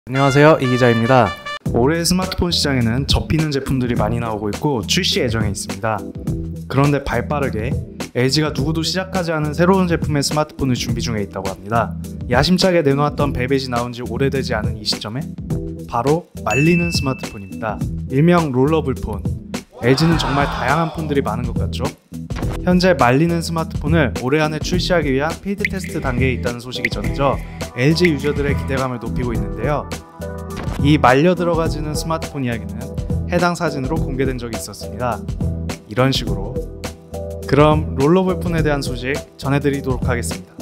안녕하세요, 이 기자입니다. 올해 스마트폰 시장에는 접히는 제품들이 많이 나오고 있고 출시 예정에 있습니다. 그런데 발빠르게 LG가 누구도 시작하지 않은 새로운 제품의 스마트폰을 준비 중에 있다고 합니다. 야심차게 내놓았던 벨벳이 나온 지 오래되지 않은 이 시점에 바로 말리는 스마트폰입니다. 일명 롤러블폰. LG는 정말 다양한 폰들이 많은 것 같죠? 현재 말리는 스마트폰을 올해 안에 출시하기 위한 필드 테스트 단계에 있다는 소식이 전해져 LG 유저들의 기대감을 높이고 있는데요. 이 말려 들어가지는 스마트폰 이야기는 해당 사진으로 공개된 적이 있었습니다. 이런 식으로. 그럼 롤러블폰에 대한 소식 전해드리도록 하겠습니다.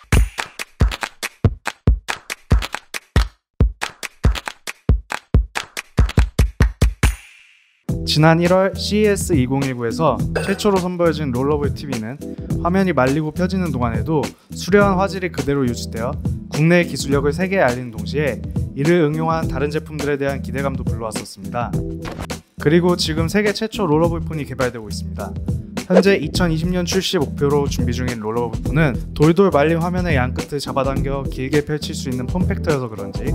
지난 1월 CES 2019에서 최초로 선보여진 롤러블 TV는 화면이 말리고 펴지는 동안에도 수려한 화질이 그대로 유지되어 국내의 기술력을 세계에 알리는 동시에 이를 응용한 다른 제품들에 대한 기대감도 불러왔었습니다. 그리고 지금 세계 최초 롤러블폰이 개발되고 있습니다. 현재 2020년 출시 목표로 준비 중인 롤러블폰은 돌돌 말린 화면의 양끝을 잡아당겨 길게 펼칠 수 있는 폼팩터여서 그런지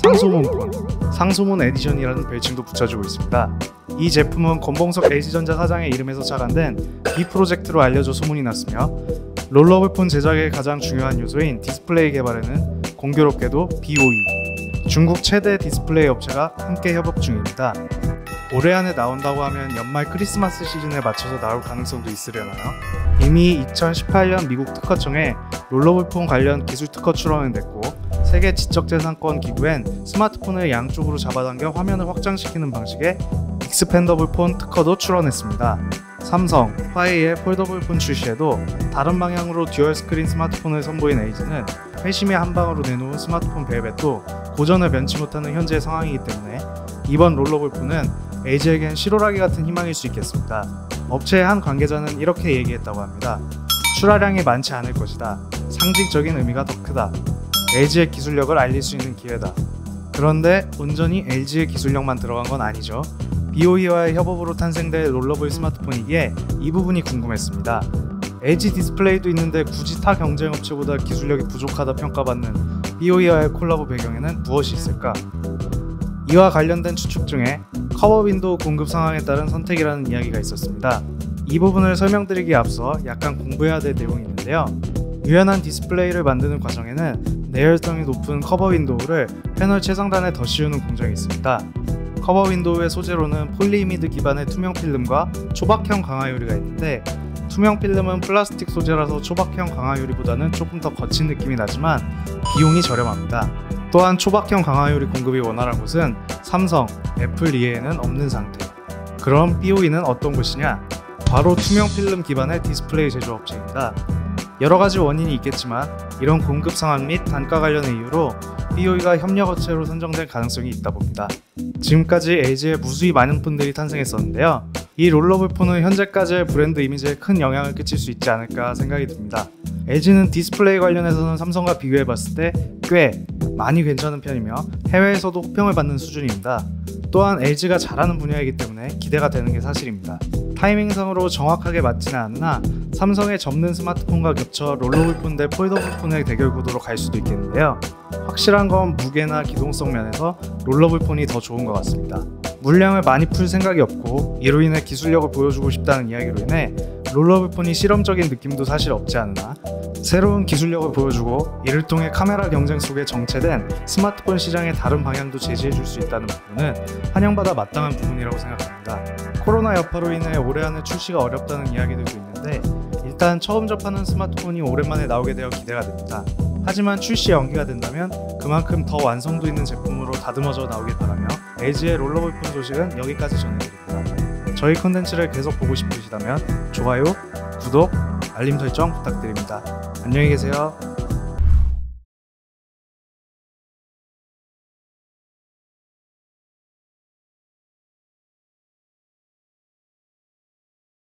상소몬폰, 상소몬 에디션이라는 별칭도 붙여주고 있습니다. 이 제품은 권봉석 LG전자 사장의 이름에서 착안된 B 프로젝트로 알려져 소문이 났으며 롤러블폰 제작의 가장 중요한 요소인 디스플레이 개발에는 공교롭게도 BOE, 중국 최대 디스플레이 업체가 함께 협업 중입니다. 올해 안에 나온다고 하면 연말 크리스마스 시즌에 맞춰서 나올 가능성도 있으려나요? 이미 2018년 미국 특허청에 롤러블폰 관련 기술 특허 출원은 됐고 세계 지적재산권 기구엔 스마트폰을 양쪽으로 잡아당겨 화면을 확장시키는 방식의 익스펜더블 폰 특허도 출원했습니다. 삼성, 화웨이의 폴더블폰 출시에도 다른 방향으로 듀얼 스크린 스마트폰을 선보인 LG는 회심의 한 방으로 내놓은 스마트폰 벨벳도 고전을 면치 못하는 현재의 상황이기 때문에 이번 롤러블폰은 LG에겐 실오라기 같은 희망일 수 있겠습니다. 업체의 한 관계자는 이렇게 얘기했다고 합니다. 출하량이 많지 않을 것이다. 상징적인 의미가 더 크다. LG의 기술력을 알릴 수 있는 기회다. 그런데 온전히 LG의 기술력만 들어간 건 아니죠. BOE와의 협업으로 탄생될 롤러블 스마트폰이기에 이 부분이 궁금했습니다. LG 디스플레이도 있는데 굳이 타 경쟁업체보다 기술력이 부족하다 평가받는 BOE와의 콜라보 배경에는 무엇이 있을까? 이와 관련된 추측 중에 커버 윈도우 공급 상황에 따른 선택이라는 이야기가 있었습니다. 이 부분을 설명드리기에 앞서 약간 공부해야 될 내용이 있는데요. 유연한 디스플레이를 만드는 과정에는 내열성이 높은 커버 윈도우를 패널 최상단에 더 씌우는 공정이 있습니다. 커버 윈도우의 소재로는 폴리이미드 기반의 투명 필름과 초박형 강화유리가 있는데 투명 필름은 플라스틱 소재라서 초박형 강화유리보다는 조금 더 거친 느낌이 나지만 비용이 저렴합니다. 또한 초박형 강화유리 공급이 원활한 곳은 삼성, 애플 이외에는 없는 상태. 그럼 BOE는 어떤 곳이냐? 바로 투명 필름 기반의 디스플레이 제조업체입니다. 여러가지 원인이 있겠지만 이런 공급 상황 및 단가 관련의 이유로 BOE가 협력업체로 선정될 가능성이 있다 봅니다. 지금까지 LG에 무수히 많은 폰들이 탄생했었는데요. 이 롤러블폰은 현재까지의 브랜드 이미지에 큰 영향을 끼칠 수 있지 않을까 생각이 듭니다. LG는 디스플레이 관련해서는 삼성과 비교해봤을 때 꽤 많이 괜찮은 편이며 해외에서도 호평을 받는 수준입니다. 또한 LG가 잘하는 분야이기 때문에 기대가 되는 게 사실입니다. 타이밍상으로 정확하게 맞지는 않으나 삼성의 접는 스마트폰과 겹쳐 롤러블폰 대 폴더블폰의 대결 구도로 갈 수도 있겠는데요. 확실한 건 무게나 기동성 면에서 롤러블폰이 더 좋은 것 같습니다. 물량을 많이 풀 생각이 없고 이로 인해 기술력을 보여주고 싶다는 이야기로 인해 롤러블폰이 실험적인 느낌도 사실 없지 않으나 새로운 기술력을 보여주고 이를 통해 카메라 경쟁 속에 정체된 스마트폰 시장의 다른 방향도 제시해줄 수 있다는 부분은 환영받아 마땅한 부분이라고 생각합니다. 코로나 여파로 인해 올해 안에 출시가 어렵다는 이야기들도 있는데 일단 처음 접하는 스마트폰이 오랜만에 나오게 되어 기대가 됩니다. 하지만 출시 연기가 된다면 그만큼 더 완성도 있는 제품으로 다듬어져 나오길 바라며 LG의 롤러블폰 소식은 여기까지 전해드립니다. 저희 콘텐츠를 계속 보고 싶으시다면 좋아요, 구독, 알림 설정 부탁드립니다. 안녕히 계세요.